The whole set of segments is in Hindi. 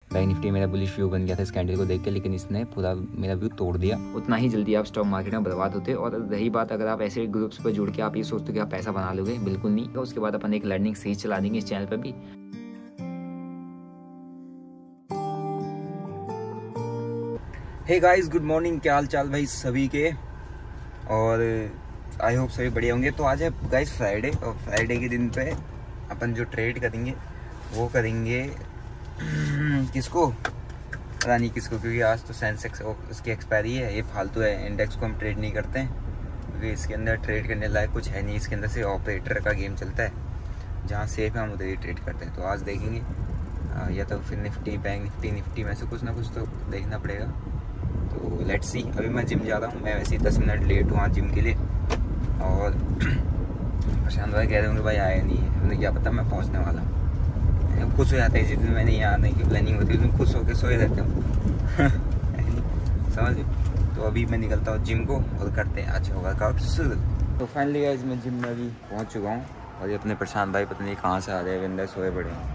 बैंक निफ्टी मेरा बुलिश व्यू बन गया था इस कैंडल को देख के, लेकिन इसने पूरा मेरा व्यू तोड़ दिया। उतना ही जल्दी आप स्टॉक मार्केट में बर्बाद होते। और रही बात अगर आप ऐसे ग्रुप्स पर जुड़ के आप ये सोचते हो कि आप पैसा बना लोगे, बिल्कुल नहीं। तो उसके बाद अपन एक लर्निंग सीरीज चला देंगे इस चैनल पर भी। Hey guys, good morning. क्या हाल चाल भाई सभी के, और आई होप सभी बढ़िया होंगे। तो आज है गाइस फ्राइडे, और फ्राइडे के दिन पे अपन जो ट्रेड करेंगे वो करेंगे किसको पता नहीं किसको, क्योंकि आज तो सेंसेक्स उसकी एक्सपायरी है। ये फालतू है, इंडेक्स को हम ट्रेड नहीं करते हैं क्योंकि इसके अंदर ट्रेड करने लायक कुछ है नहीं। इसके अंदर से ऑपरेटर का गेम चलता है, जहाँ सेफ है हम उधर ही ट्रेड करते हैं। तो आज देखेंगे या तो फिर निफ्टी, बैंक निफ्टी में से कुछ ना कुछ तो देखना पड़ेगा। तो लेट्स सी। अभी मैं जिम जा रहा हूँ, मैं वैसे ही 10 मिनट लेट हुआ जिम के लिए, और प्रशांत भाई कह रहे होंगे भाई आया नहीं है। उन्हें क्या पता मैं पहुँचने वाला हूँ। खुश हो जाते हैं जिस दिन मैंने यहाँ आने की प्लानिंग होती है, उस दिन खुश होकर सोए रहते हूँ समझ। तो अभी मैं निकलता हूँ जिम को और करते हैं आज वर्कआउट शुरू। तो फाइनली गाइस मैं जिम में अभी पहुँच चुका हूँ, और ये अपने प्रशांत भाई पता नहीं कहाँ से आ रहे हैं, अंदर सोए पड़े हैं।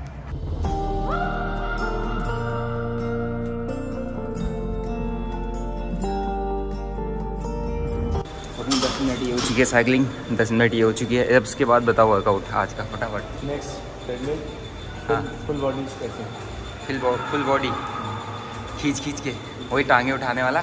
अपनी 10 मिनट ये हो चुकी है साइकिलिंग, 10 मिनट ये हो चुकी है। अब उसके बाद बताओ वर्कआउट आज का फटाफट। नेक्स्ट हाँ, full body stretching, full body खींच के वही टांगे उठाने वाला।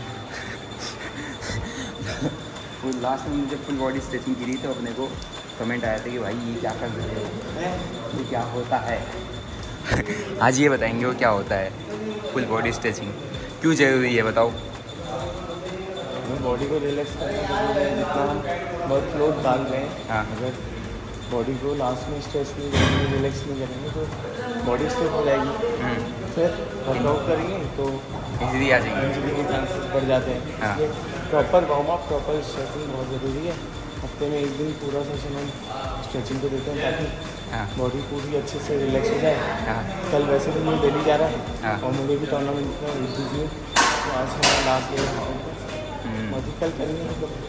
वो लास्ट में मुझे फुल बॉडी स्ट्रेचिंग की थी, तो अपने को कमेंट आया था कि भाई ये क्या कर रहे हो, ये क्या होता है। आज ये बताएंगे वो क्या होता है फुल बॉडी स्ट्रेचिंग, क्यों जरूरी है बताओ। बॉडी को रिलैक्स करने के लिए जितना हम वर्क लोड डाल रहे हैं, हाँ, अगर बॉडी को लास्ट में स्ट्रेच नहीं करेंगे, रिलैक्स नहीं करेंगे तो बॉडी स्ट्रेच हो जाएगी। फिर वर्कआउट करेंगे तो इजीली आ जाएंगे, इंजरी के चांसेस बढ़ जाते हैं। हाँ। इसलिए proper warm up, proper stretching बहुत ज़रूरी है। हफ्ते में एक दिन पूरा सेशन हम स्ट्रेचिंग को देते हैं ताकि बॉडी पूरी अच्छे से रिलैक्स हो जाए। हाँ। कल वैसे तो मुझे डेली जा रहा है, हाँ। और मुझे भी टूर्नामेंट में बिजी हूँ, तो आज हमारा लास्ट डे है, बाकी कल करेंगे।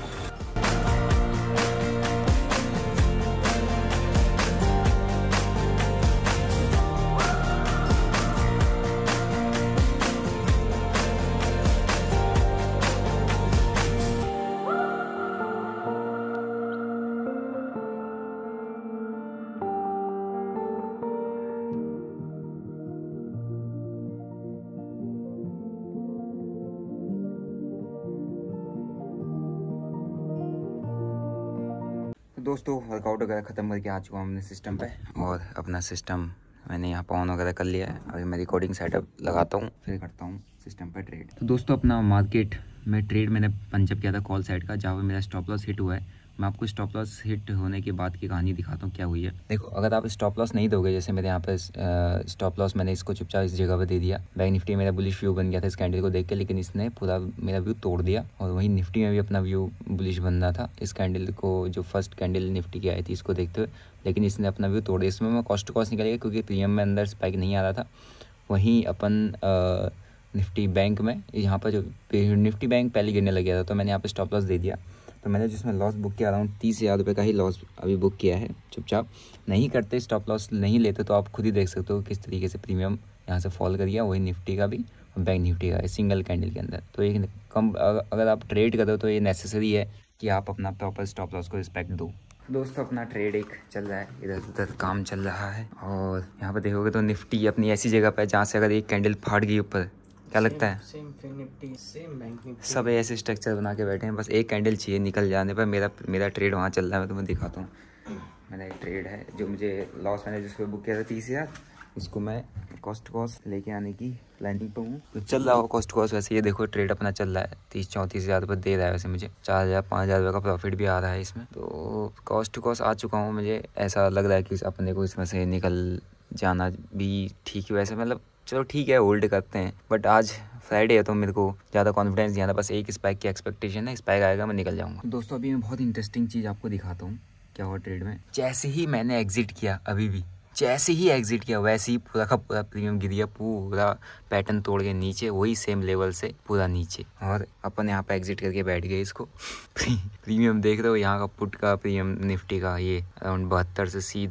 दोस्तों वर्कआउट वगैरह ख़त्म करके आ चुका हूँ अपने सिस्टम पे, और अपना सिस्टम मैंने यहाँ पे ऑन वगैरह कर लिया है। अभी मैं रिकॉर्डिंग सेटअप लगाता हूँ, फिर करता हूँ सिस्टम पे ट्रेड। तो दोस्तों अपना मार्केट में ट्रेड मैंने पंचअप किया था कॉल साइड का, जहाँ पे मेरा स्टॉप लॉस हिट हुआ है। मैं आपको स्टॉप लॉस हिट होने के बाद की कहानी दिखाता हूँ क्या हुई है। देखो, अगर आप स्टॉप लॉस नहीं दोगे, जैसे मेरे यहाँ पे स्टॉप लॉस मैंने इसको चुपचाप इस जगह पे दे दिया। बैंक निफ्टी मेरा बुलिश व्यू बन गया था इस कैंडल को देख के, लेकिन इसने पूरा मेरा व्यू तोड़ दिया। और वहीं निफ्टी में भी अपना व्यू बुलिश बन रहा था इस कैंडल को, जो फर्स्ट कैंडल निफ्टी की आई थी इसको देखते हुए, लेकिन इसने अपना व्यू तोड़ दिया। इसमें मैं कॉस्ट टू कॉस्ट निकलेगा क्योंकि प्रीमियम में अंदर स्पाइक नहीं आ रहा था। वहीं अपन निफ्टी बैंक में यहाँ पर जो निफ्टी बैंक पहले गिरने लग गया था, तो मैंने यहाँ पे स्टॉप लॉस दे दिया। तो मैंने जिसमें लॉस बुक किया अराउंड 30,000 रुपये का ही लॉस अभी बुक किया है। चुपचाप नहीं करते, स्टॉप लॉस नहीं लेते, तो आप खुद ही देख सकते हो किस तरीके से प्रीमियम यहाँ से फॉल कर गया। वही निफ्टी का भी और बैंक निफ्टी का सिंगल कैंडल के अंदर। तो एक कम अगर आप ट्रेड करो तो ये नेसेसरी है कि आप अपना प्रॉपर स्टॉप लॉस को रिस्पेक्ट दो। दोस्तों अपना ट्रेड एक चल रहा है, इधर उधर काम चल रहा है, और यहाँ पर देखोगे तो निफ्टी अपनी ऐसी जगह पर है जहाँ से अगर एक कैंडल फाट गई ऊपर, क्या लगता है same Nifty, same Bank Nifty, सब ऐसे स्ट्रक्चर बना के बैठे हैं। बस एक कैंडल चाहिए निकल जाने पर। मेरा ट्रेड वहाँ चल रहा है, मैं तुम्हें दिखाता हूँ। मेरा एक ट्रेड है जो मुझे लॉस मैंने जिसको बुक किया था 30,000, उसको मैं कॉस्ट लेके आने की प्लानिंग पे हूँ। तो चल रहा हो कॉस्ट वैसे। ये देखो ट्रेड अपना चल रहा है, 30-34 रुपये दे रहा है। वैसे मुझे 4,000-5,000 रुपये का प्रॉफिट भी आ रहा है इसमें। तो कॉस्ट आ चुका हूँ। मुझे ऐसा लग रहा है कि अपने को इसमें से निकल जाना भी ठीक है। वैसे मतलब चलो ठीक है, होल्ड करते हैं, बट आज फ्राइडे है तो मेरे को ज़्यादा कॉन्फिडेंस नहीं आता। बस एक स्पाइक की एक्सपेक्टेशन है, स्पाइक आएगा मैं निकल जाऊंगा। दोस्तों अभी मैं बहुत इंटरेस्टिंग चीज़ आपको दिखाता हूँ क्या हुआ ट्रेड में। जैसे ही मैंने एग्जिट किया, अभी भी जैसे ही एग्जिट किया वैसे ही पूरा का पूरा प्रीमियम गिर गया, पूरा पैटर्न तोड़ के नीचे, वही सेम लेवल से पूरा नीचे। और अपन यहाँ पे एग्जिट करके बैठ गए इसको। प्रीमियम देख रहे हो यहाँ का पुट का प्रीमियम निफ्टी का, ये अराउंड 72 से सीधा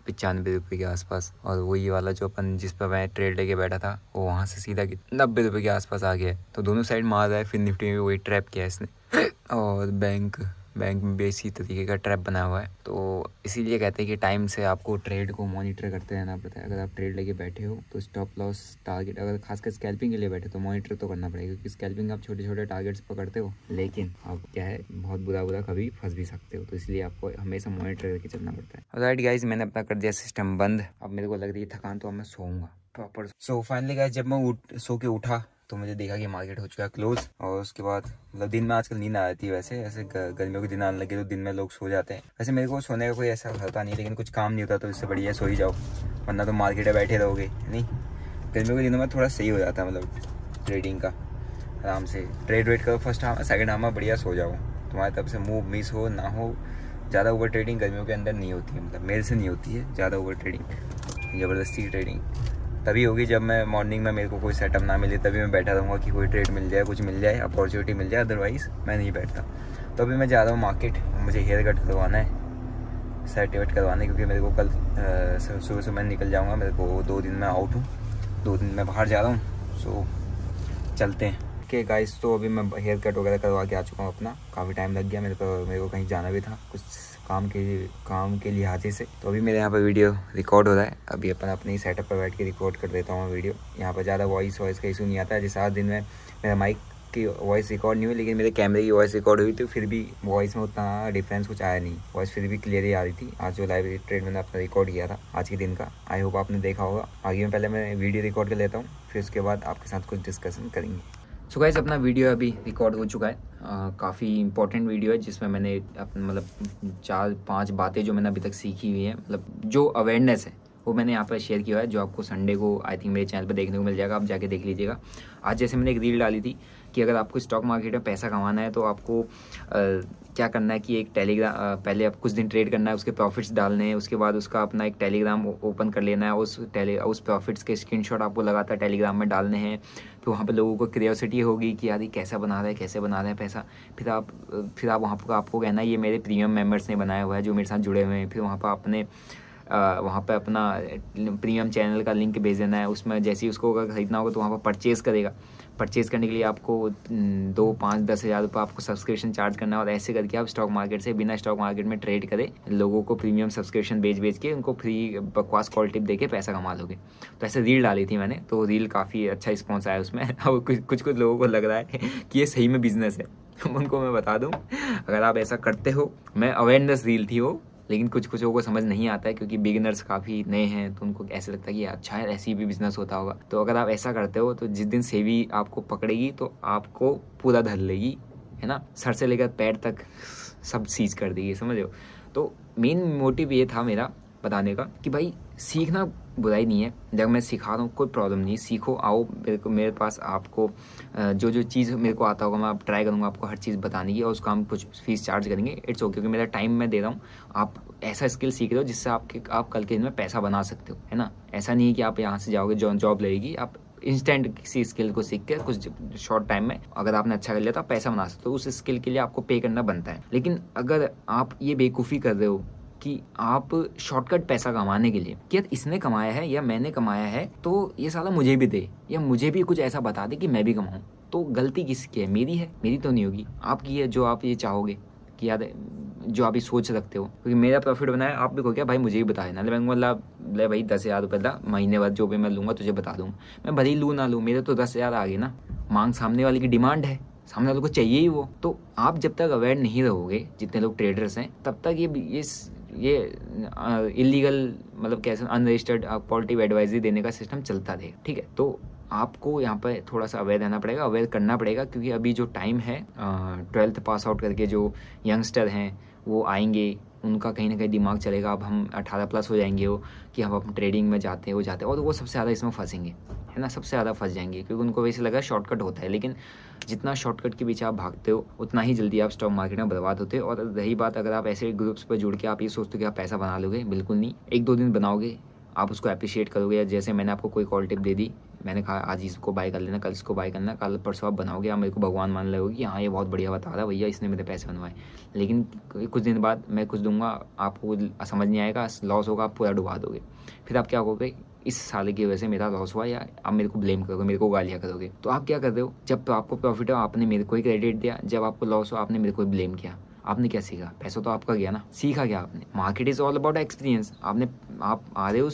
₹95 के आसपास, और वही वाला जो अपन जिस पर मैं ट्रेड लेके बैठा था वो वहाँ से सीधा ₹90 के आसपास आ गया है। तो दोनों साइड मार रहा है। फिर निफ्टी में वही ट्रैप किया है इसने और बैंक में भी इसी तरीके का ट्रैप बना हुआ है। तो इसीलिए कहते हैं कि टाइम से आपको ट्रेड को मॉनिटर करते रहना पड़ता है। अगर आप ट्रेड लेके बैठे हो तो स्टॉप लॉस टारगेट, अगर खासकर स्कैल्पिंग के लिए बैठे तो मॉनिटर तो करना पड़ेगा, क्योंकि स्कैल्पिंग आप छोटे छोटे टारगेट्स पकड़ते हो, लेकिन आप क्या है बहुत बुरा कभी फंस भी सकते हो। तो इसलिए आपको हमेशा मॉनिटर करके चलना पड़ता है। राइट गाइज, मैंने अपना कर दिया सिस्टम बंद। अब मेरे को लग रही है थकान, तो अब मैं सोऊंगा प्रॉपर। सो फाइनली गाइज, जब मैं सो के उठा तो मुझे देखा कि मार्केट हो चुका है क्लोज। और उसके बाद मतलब दिन में आजकल नींद आ जाती है। वैसे ऐसे गर्मियों के दिन आने लगे तो दिन में लोग सो जाते हैं। वैसे मेरे को सोने का कोई ऐसा होता नहीं, लेकिन कुछ काम नहीं होता तो इससे बढ़िया सो ही जाओ, वरना तो मार्केट में बैठे रहोगे। नहीं, गर्मियों के दिनों में थोड़ा सही हो जाता है, मतलब ट्रेडिंग का आराम से ट्रेड वेट करो। फर्स्ट हाफ सेकंड हाफ में बढ़िया सो जाओ, तुम्हारी तरफ से मूव मिस हो ना हो। ज़्यादा ओवर ट्रेडिंग गर्मियों के अंदर नहीं होती है, मतलब मेरे से नहीं होती है ज़्यादा ओवर ट्रेडिंग। ज़बरदस्ती ट्रेडिंग तभी होगी जब मैं मॉर्निंग में मेरे को कोई सेटअप ना मिले, तभी मैं बैठा रहूँगा कि कोई ट्रेड मिल जाए, कुछ मिल जाए, अपॉर्चुनिटी मिल जाए, अदरवाइज़ मैं नहीं बैठता। तो अभी मैं जा रहा हूँ मार्केट, मुझे हेयर कट करवाना है, सेट वेट करवाना है, क्योंकि मेरे को कल सुबह से मैं निकल जाऊँगा। मेरे को 2 दिन में आउट हूँ, 2 दिन में बाहर जा रहा हूँ। सो चलते हैं के गाइस। तो अभी मैं हेयर कट वगैरह करवा के आ चुका हूँ अपना। काफ़ी टाइम लग गया मेरे को कहीं जाना भी था कुछ काम के लिहाजे से। तो अभी मेरे यहाँ पर वीडियो रिकॉर्ड हो रहा है। अभी अपन अपने सेटअप पर बैठ के रिकॉर्ड कर देता हूँ वीडियो। यहाँ पर ज़्यादा वॉइस का इशू नहीं आता है। जैसे आज दिन में मेरा माइक की वॉइस रिकॉर्ड नहीं हुई, लेकिन मेरे कैमरे की वॉइस रिकॉर्ड हुई, तो फिर भी वॉइस में उतना डिफरेंस कुछ आया नहीं। वॉइस फिर भी क्लियर ही आ रही थी। आज जो लाइव ट्रेड मैंने अपना रिकॉर्ड किया था आज के दिन का, आई होप आपने देखा होगा। आगे में पहले मैं वीडियो रिकॉर्ड कर लेता हूँ, फिर उसके बाद आपके साथ कुछ डिस्कशन करेंगे। सो गाइस, अपना वीडियो अभी रिकॉर्ड हो चुका है। काफ़ी इंपॉर्टेंट वीडियो है, जिसमें मैंने मतलब 4-5 बातें जो मैंने अभी तक सीखी हुई है, मतलब जो अवेयरनेस है वो मैंने यहाँ पर शेयर किया है, जो आपको संडे को आई थिंक मेरे चैनल पर देखने को मिल जाएगा। आप जाके देख लीजिएगा। आज जैसे मैंने एक रील डाली थी कि अगर आपको स्टॉक मार्केट में पैसा कमाना है तो आपको क्या करना है कि एक टेलीग्राम, पहले आप कुछ दिन ट्रेड करना है, उसके प्रॉफिट्स डालने हैं, उसके बाद उसका अपना एक टेलीग्राम ओपन कर लेना है। उस प्रॉफिट्स के स्क्रीनशॉट आपको लगातार टेलीग्राम में डालने हैं। फिर वहाँ पे लोगों को क्यूरियोसिटी होगी कि यार ये कैसे बना रहा है पैसा। फिर आप वहाँ पर आपको कहना है ये मेरे प्रीमियम मेम्बर्स ने बनाया हुआ है जो मेरे साथ जुड़े हुए हैं। फिर वहाँ पर अपना प्रीमियम चैनल का लिंक भेज देना है। उसमें जैसे ही उसको अगर खरीदना होगा तो वहाँ पर परचेज़ करेगा। परचेज़ करने के लिए आपको 2, 5, 10 हज़ार रुपये आपको सब्सक्रिप्शन चार्ज करना है। और ऐसे करके आप स्टॉक मार्केट से बिना स्टॉक मार्केट में ट्रेड करे लोगों को प्रीमियम सब्सक्रिप्शन बेच के उनको फ्री बकवास कॉल टिप दे के पैसा कमा लोगे। तो ऐसे रील डाली थी मैंने, तो रील काफ़ी अच्छा रिस्पॉन्स आया उसमें। अब कुछ लोगों को लग रहा है कि ये सही में बिजनेस है। उनको मैं बता दूँ, अगर आप ऐसा करते हो, मैं अवेयरनेस रील थी वो, लेकिन कुछ लोगों को समझ नहीं आता है, क्योंकि बिगिनर्स काफ़ी नए हैं तो उनको ऐसे लगता है कि अच्छा है ऐसी भी बिजनेस होता होगा। तो अगर आप ऐसा करते हो तो जिस दिन सेबी आपको पकड़ेगी तो आपको पूरा धर लेगी, है ना, सर से लेकर पैर तक सब सीज कर देगी, समझ लो। तो मेन मोटिव ये था मेरा बताने का कि भाई सीखना बुराई नहीं है। जब मैं सिखा रहा हूँ कोई प्रॉब्लम नहीं, सीखो, आओ मेरे पास। आपको जो चीज़ मेरे को आता होगा मैं आप ट्राई करूँगा आपको हर चीज़ बताने की, और उसका हम कुछ फीस चार्ज करेंगे। इट्स ओके, क्योंकि मेरा टाइम मैं दे रहा हूँ। आप ऐसा स्किल सीख रहे हो जिससे आप कल के दिन में पैसा बना सकते हो, है ना। ऐसा नहीं है कि आप यहाँ से जाओगे जॉब लगेगी। आप इंस्टेंट किसी स्किल को सीख के कुछ शॉर्ट टाइम में अगर आपने अच्छा कर लिया तो आप पैसा बना सकते हो। उस स्किल के लिए आपको पे करना बनता है। लेकिन अगर आप ये बेवकूफ़ी कर रहे हो कि आप शॉर्टकट पैसा कमाने के लिए कि यार इसने कमाया है या मैंने कमाया है तो ये साला मुझे भी दे, या मुझे भी कुछ ऐसा बता दे कि मैं भी कमाऊं, तो गलती किसकी है? मेरी है? मेरी तो नहीं होगी, आपकी है। जो आप ये चाहोगे कि यार जो आप ये सोच रखते हो क्योंकि मेरा प्रॉफिट बना है, आप भी को क्या भाई मुझे भी बता देना। मैं मतलब ले भाई 10,000 रुपये ला, महीने बाद जो भी मैं लूँगा तुझे बता दूँगा। मैं भले ही लूँ ना लूँ, मेरे तो 10,000 आ गए ना। मांग सामने वाले की डिमांड है, सामने वाले को चाहिए ही वो। तो आप जब तक अवेयर नहीं रहोगे, जितने लोग ट्रेडर्स हैं, तब तक ये इलीगल मतलब कैसे अनरजिस्टर्ड पॉजिटिव एडवाइजरी देने का सिस्टम चलता रहेगा, ठीक है। तो आपको यहाँ पर थोड़ा सा अवेयर रहना पड़ेगा, अवेयर करना पड़ेगा, क्योंकि अभी जो टाइम है 12th पास आउट करके जो यंगस्टर हैं वो आएंगे, उनका कहीं ना कहीं दिमाग चलेगा। अब हम 18+ हो जाएंगे वो कि हम अपने ट्रेडिंग में जाते हैं और वो सबसे ज़्यादा इसमें फंसेंगे, है ना, सबसे ज़्यादा फंस जाएंगे, क्योंकि उनको वैसे लगा शॉर्टकट होता है। लेकिन जितना शॉर्टकट के पीछे आप भागते हो उतना ही जल्दी आप स्टॉक मार्केट में बर्बाद होते हो। और रही बात अगर आप ऐसे ग्रुप्स पर जुड़ के आप ये सोचते हो कि आप पैसा बना लोगे, बिल्कुल नहीं। 1-2 दिन बनाओगे, आप उसको अप्रिशिएट करोगे। जैसे मैंने आपको कोई कॉल टिप दे दी, मैंने कहा आज इसको बाय कर लेना, कल इसको बाय करना, कल परसों आप बनाओगे, आप मेरे को भगवान मान लोगे कि हाँ ये बहुत बढ़िया बता रहा भैया, इसने मेरे पैसे बनवाए। लेकिन कुछ दिन बाद मैं कुछ दूंगा, आपको समझ नहीं आएगा, लॉस होगा, आप पूरा डुबा दोगे। फिर आप क्या करोगे, इस साल की वजह से मेरा लॉस हुआ, या आप मेरे को ब्लेम करोगे, मेरे को गालियाँ करोगे। तो आप क्या कर रहे हो, जब आपको प्रॉफिट हो आपने मेरे को ही क्रेडिट दिया, जब आपको लॉस हो आपने मेरे को ही ब्लेम किया। आपने क्या सीखा, पैसा तो आपका गया ना, सीखा क्या आपने। Market is all about experience. आप आ रहे हो,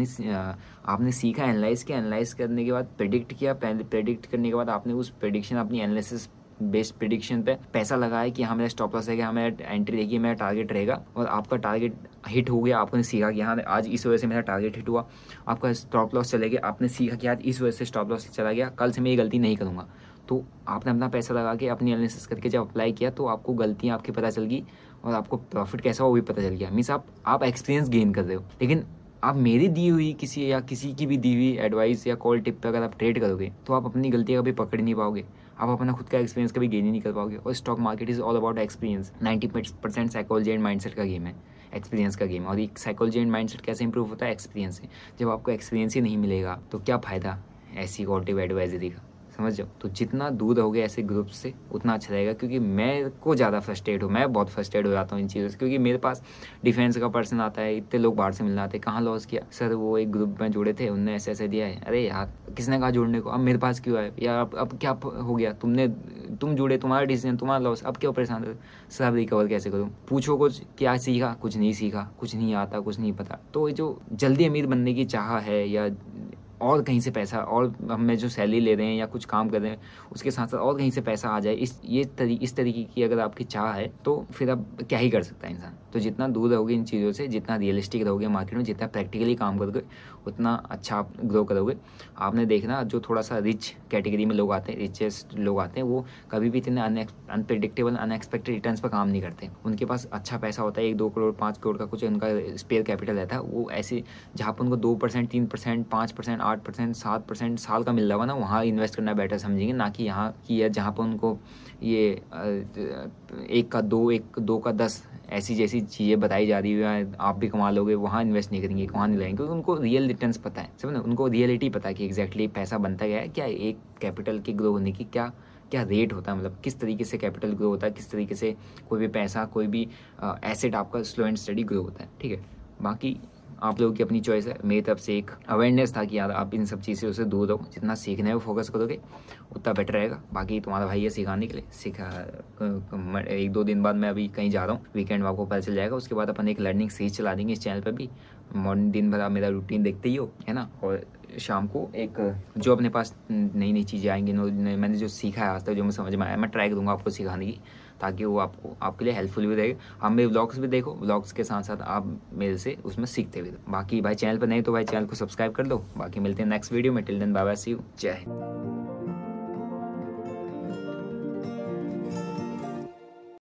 आपने सीखा, एनालाइज किया, एनालाइज करने के बाद प्रेडिक्ट किया, प्रेडिक्ट करने के बाद आपने उस प्रेडिक्शन, अपनी एनालिसिस बेस्ड प्रेडिक्शन पे पैसा लगाया कि हाँ मेरा स्टॉप लॉस है, कि हाँ मेरा एंट्री रहेगी, मेरा टारगेट रहेगा, और आपका टारगेट हिट हो गया। आपने सीखा कि हाँ आज इस वजह से मेरा टारगेट हिट हुआ, आपका स्टॉप लॉस चले गया, आपने सीखा कि आज इस वजह से स्टॉप लॉस चला गया, कल से मैं ये गलती नहीं करूँगा। तो आपने अपना पैसा लगा के अपनी एनालिसिस करके जब अप्लाई किया तो आपको गलतियाँ आपकी पता चल गई, और आपको प्रॉफिट कैसा हो वो भी पता चल गया। मीन्स आप एक्सपीरियंस गेन कर रहे हो। लेकिन आप मेरी दी हुई किसी की भी दी हुई एडवाइस या कॉल टिप पे अगर आप ट्रेड करोगे तो आप अपनी गलतियाँ कभी पकड़ नहीं पाओगे, आप अपना खुद का एक्सपीरियंस कभी गेन ही नहीं कर पाओगे। और stock market is all about experience. 90% psychology and mindset का गेम है, एक्सपीरियंस का गेम। और ये साइकोलॉजी एंड माइंडसेट कैसे इंप्रूव होता है, एक्सपीरियंस से। जब आपको एक्सपीरियंस ही नहीं मिलेगा तो क्या फ़ायदा ऐसी कॉल एडवाइजरी का, समझ जाओ। तो जितना दूर रहोगे ऐसे ग्रुप से उतना अच्छा रहेगा, क्योंकि मैं को ज़्यादा फ्रस्ट्रेट हूँ, मैं बहुत फ्रस्ट्रेट हो जाता हूँ इन चीज़ों से। क्योंकि मेरे पास डिफेंस का पर्सन आता है, इतने लोग बाहर से मिलने आते हैं, कहाँ लॉस किया सर, वो एक ग्रुप में जुड़े थे, उनने ऐसे ऐसे दिया है। अरे यार किसने कहा जुड़ने को, अब मेरे पास क्यों आए यार, अब क्या हो गया, तुम जुड़े, तुम्हारा डिसीजन, तुम्हारा लॉस, अब क्यों परेशान हो सर, अब रिकवर कैसे करूँ। पूछो कुछ, क्या सीखा, कुछ नहीं सीखा, कुछ नहीं आता, कुछ नहीं पता। तो जो जल्दी अमीर बनने की चाह है, या और कहीं से पैसा, और हमें जो सैलरी ले रहे हैं या कुछ काम कर रहे हैं उसके साथ साथ और कहीं से पैसा आ जाए, इस तरीके की अगर आपकी चाह है तो फिर अब क्या ही कर सकता है इंसान। तो जितना दूर रहोगे इन चीज़ों से, जितना रियलिस्टिक रहोगे मार्केट में, जितना प्रैक्टिकली काम करोगे, उतना अच्छा आप ग्रो करोगे। आपने देखना जो थोड़ा सा रिच कैटेगरी में लोग आते हैं, रिचेस्ट लोग आते हैं, वो कभी भी इतने अनप्रेडिक्टेबल अनएक्सपेक्टेड रिटर्न्स पर काम नहीं करते। उनके पास अच्छा पैसा होता है, 1-2 करोड़ 5 करोड़ का कुछ उनका स्पेयर कैपिटल रहता है। वो ऐसे जहाँ पर उनको 2%, 3%, 5%, 8%, 7% साल का मिल रहा होगा ना, वहाँ इन्वेस्ट करना बेटर समझेंगे, ना कि यहाँ की जहाँ पर उनको ये 1 का 2, 1-2 का 10 ऐसी जैसी चीज़ें बताई जा रही है, आप भी कमा लोगे, वहाँ इन्वेस्ट नहीं करेंगे, वहाँ नहीं लगाएंगे, क्योंकि उनको रियल रिटर्न्स पता है, समझ, उनको रियलिटी पता है कि एग्जैक्टली पैसा बनता क्या है, क्या एक कैपिटल के ग्रो होने की क्या रेट होता है, मतलब किस तरीके से कैपिटल ग्रो होता है, किस तरीके से कोई भी पैसा, कोई भी एसेट आपका स्लो एंड स्टडी ग्रो होता है। ठीक है, बाकी आप लोगों की अपनी चॉइस है। मेरी तरफ से एक अवेयरनेस था कि यार आप इन सब चीज़ों से दूर रहो, जितना सीखने में फोकस करोगे उतना बेटर रहेगा। बाकी तुम्हारा भाई है सिखाने के लिए, 1-2 दिन बाद मैं अभी कहीं जा रहा हूँ, वीकेंड में आपको पता चल जाएगा। उसके बाद अपन एक लर्निंग सीरीज चला देंगे इस चैनल पर भी। मॉर्निंग दिन भर आप मेरा रूटीन देखते ही हो, है ना, और शाम को एक जो अपने पास नई नई चीज़ें आएंगी, मैंने जो सीखा है आज तक, जो मैं समझ में आया, मैं ट्राई करूँगा आपको सिखाने की, ताकि वो आपके लिए हेल्पफुल भी रहेगा। आप मेरे व्लॉग्स भी देखो, व्लॉग्स के साथ साथ आप मेरे से उसमें सीखते भी। बाकी भाई चैनल पर नहीं तो भाई चैनल को सब्सक्राइब कर दो। बाकी मिलते हैं नेक्स्ट वीडियो में। Till then bye bye, see you, जय हिंद।